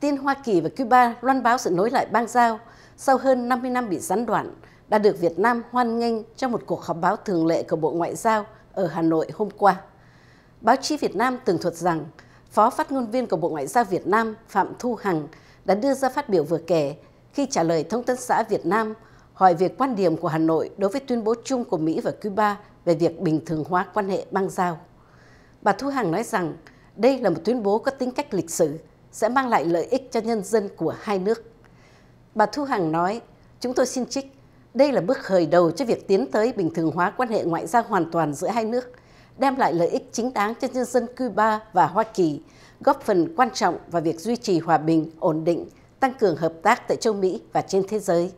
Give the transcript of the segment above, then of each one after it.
tin Hoa Kỳ và Cuba loan báo sự nối lại bang giao sau hơn 50 năm bị gián đoạn đã được Việt Nam hoan nghênh trong một cuộc họp báo thường lệ của Bộ Ngoại giao ở Hà Nội hôm qua. Báo chí Việt Nam tường thuật rằng Phó phát ngôn viên của Bộ Ngoại giao Việt Nam Phạm Thu Hằng đã đưa ra phát biểu vừa kể khi trả lời Thông tấn xã Việt Nam hỏi về quan điểm của Hà Nội đối với tuyên bố chung của Mỹ và Cuba về việc bình thường hóa quan hệ bang giao. Bà Thu Hằng nói rằng đây là một tuyên bố có tính cách lịch sử, sẽ mang lại lợi ích cho nhân dân của hai nước. Bà Thu Hằng nói, chúng tôi xin trích, đây là bước khởi đầu cho việc tiến tới bình thường hóa quan hệ ngoại giao hoàn toàn giữa hai nước, đem lại lợi ích chính đáng cho nhân dân Cuba và Hoa Kỳ, góp phần quan trọng vào việc duy trì hòa bình, ổn định, tăng cường hợp tác tại châu Mỹ và trên thế giới.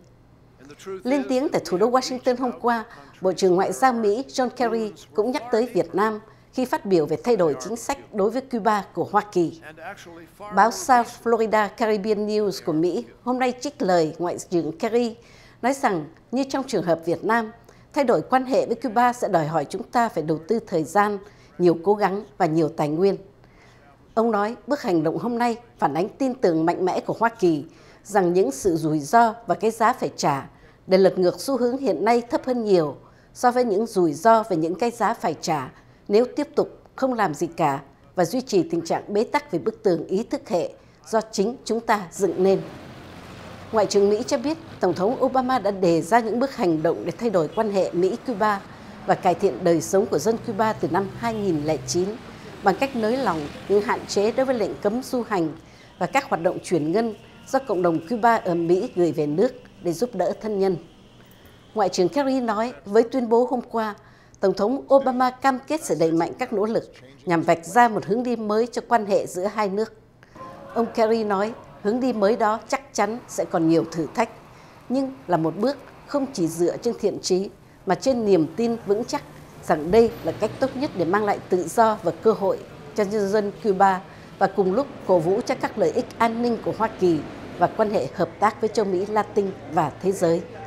Lên tiếng tại thủ đô Washington hôm qua, Bộ trưởng Ngoại giao Mỹ John Kerry cũng nhắc tới Việt Nam khi phát biểu về thay đổi chính sách đối với Cuba của Hoa Kỳ. Báo South Florida Caribbean News của Mỹ hôm nay trích lời Ngoại trưởng Kerry nói rằng như trong trường hợp Việt Nam, thay đổi quan hệ với Cuba sẽ đòi hỏi chúng ta phải đầu tư thời gian, nhiều cố gắng và nhiều tài nguyên. Ông nói bước hành động hôm nay phản ánh tin tưởng mạnh mẽ của Hoa Kỳ rằng những sự rủi ro và cái giá phải trả để lật ngược xu hướng hiện nay thấp hơn nhiều so với những rủi ro về những cái giá phải trả nếu tiếp tục không làm gì cả và duy trì tình trạng bế tắc về bức tường ý thức hệ do chính chúng ta dựng nên. Ngoại trưởng Mỹ cho biết Tổng thống Obama đã đề ra những bước hành động để thay đổi quan hệ Mỹ-Cuba và cải thiện đời sống của dân Cuba từ năm 2009 bằng cách nới lỏng những hạn chế đối với lệnh cấm du hành và các hoạt động chuyển ngân do cộng đồng Cuba ở Mỹ gửi về nước để giúp đỡ thân nhân. Ngoại trưởng Kerry nói với tuyên bố hôm qua, Tổng thống Obama cam kết sẽ đẩy mạnh các nỗ lực nhằm vạch ra một hướng đi mới cho quan hệ giữa hai nước. Ông Kerry nói hướng đi mới đó chắc chắn sẽ còn nhiều thử thách, nhưng là một bước không chỉ dựa trên thiện chí mà trên niềm tin vững chắc rằng đây là cách tốt nhất để mang lại tự do và cơ hội cho nhân dân Cuba và cùng lúc cổ vũ cho các lợi ích an ninh của Hoa Kỳ và quan hệ hợp tác với châu Mỹ Latin và thế giới.